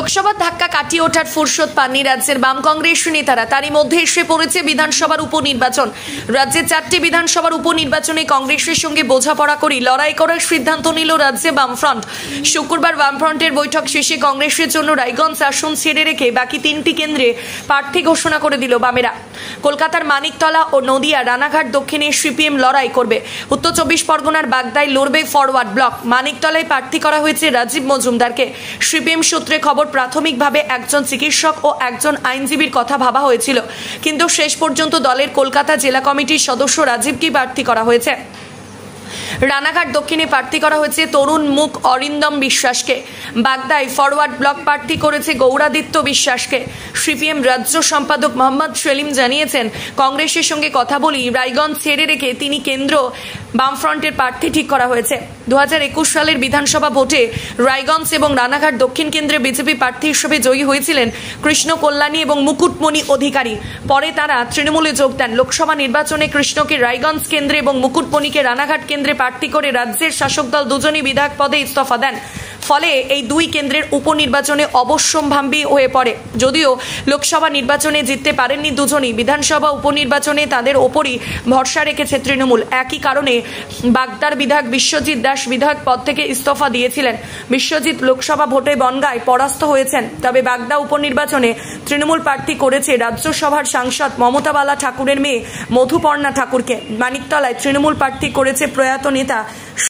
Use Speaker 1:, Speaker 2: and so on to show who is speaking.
Speaker 1: লোকসভার ধাক্কা কাটিয়ে ওঠার ফুরসত পাননি রাজ্যের বাম কংগ্রেস নেতারা। তারই মধ্যে এসে পড়েছে বিধানসভার উপনির্বাচন। রাজ্যের 4টি বিধানসভার উপনির্বাচনে কংগ্রেসের সঙ্গে বোঝাপড়া করে লড়াই করার সিদ্ধান্ত নিল রাজ্যে বামফ্রন্ট। শুক্রবার বামফ্রন্টের বৈঠক শেষে কংগ্রেসের জন্য রায়গঞ্জ আসন ছেড়ে রেখে বাকি 3টি কেন্দ্রে প্রার্থী ঘোষণা করে দিল বামেরা। কলকাতার মানিকতলা ও নদিয়া রানাঘাট দক্ষিণে সিপিএম লড়াই করবে। উত্তর 24 পরগনার বাগদায় লড়বে ফরওয়ার্ড ব্লক। মানিকতলায় প্রার্থী করা হয়েছে রাজীব মজুমদারকে। সিপিএম সূত্রে খবর, প্রাথমিকভাবে একজন চিকিৎসক ও একজন আইনজীবীর কথা ভাবা হয়েছিল, কিন্তু শেষ পর্যন্ত দলের কলকাতা জেলা কমিটির সদস্য রাজীবকে প্রার্থী করা হয়েছে। রানাঘাট দক্ষিণে প্রার্থী করা হয়েছে তরুণ মুখ অরিন্দম বিশ্বাসকে। বাগদায় ফরওয়ার্ড ব্লক প্রার্থী করেছে গৌরাদিত্য বিশ্বাসকে। সিপিএম রাজ্য সম্পাদক মোহাম্মদ সেলিম জানিয়েছেন, কংগ্রেসের সঙ্গে কথা বলি রায়গঞ্জ ছেড়ে রেখে তিনি কেন্দ্র বামফ্রন্টের প্রার্থী ঠিক করা হয়েছে। 2021 সালের বিধানসভা ভোটে রায়গঞ্জ এবং রানাঘাট দক্ষিণ কেন্দ্রে বিজেপি প্রার্থী হিসেবে জয়ী হয়েছিলেন কৃষ্ণ কল্যাণী এবং মুকুটমণি অধিকারী। পরে তারা তৃণমূলে যোগ দেন। লোকসভা নির্বাচনে কৃষ্ণকে রায়গঞ্জ কেন্দ্রে এবং মুকুটমণিকে রানাঘাট কেন্দ্রে প্রার্থী করে রাজ্যের শাসক দল দুজনই বিধায়ক পদে ইস্তফা দেন। ফলে এই দুই কেন্দ্রের উপনির্বাচনে অবশ্যম্ভাবী হয়ে পড়ে। যদিও লোকসভা নির্বাচনে জিততে পারেননি দুজনই, বিধানসভা উপনির্বাচনে তাদের ওপরই ভরসা রেখেছে তৃণমূল। একই কারণে বাগদার বিধায়ক বিশ্বজিৎ দাস বিধায়ক পদ থেকে ইস্তফা দিয়েছিলেন। বিশ্বজিৎ লোকসভা ভোটে বনগাঁয় পরাস্ত হয়েছেন। তবে বাগদা উপনির্বাচনে তৃণমূল প্রার্থী করেছে রাজ্যসভার সাংসদ মমতা বালা ঠাকুরের মেয়ে মধুপর্ণা ঠাকুরকে। মানিকতলায় তৃণমূল প্রার্থী করেছে প্রয়াত নেতা